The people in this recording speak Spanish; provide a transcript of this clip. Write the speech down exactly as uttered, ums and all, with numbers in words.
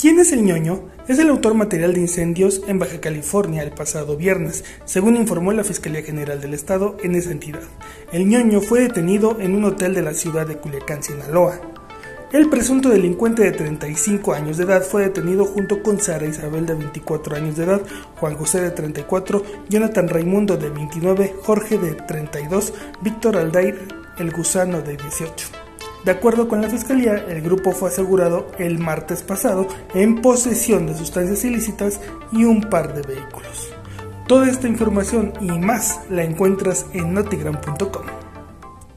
¿Quién es el ñoño? Es el autor material de incendios en Baja California el pasado viernes, según informó la Fiscalía General del Estado en esa entidad. El ñoño fue detenido en un hotel de la ciudad de Culiacán, Sinaloa. El presunto delincuente de treinta y cinco años de edad fue detenido junto con Sara Isabel de veinticuatro años de edad, Juan José de treinta y cuatro, Jonathan Raimundo de veintinueve, Jorge de treinta y dos, Víctor Aldair el Gusano de dieciocho. De acuerdo con la Fiscalía, el grupo fue asegurado el martes pasado en posesión de sustancias ilícitas y un par de vehículos. Toda esta información y más la encuentras en notigram punto com.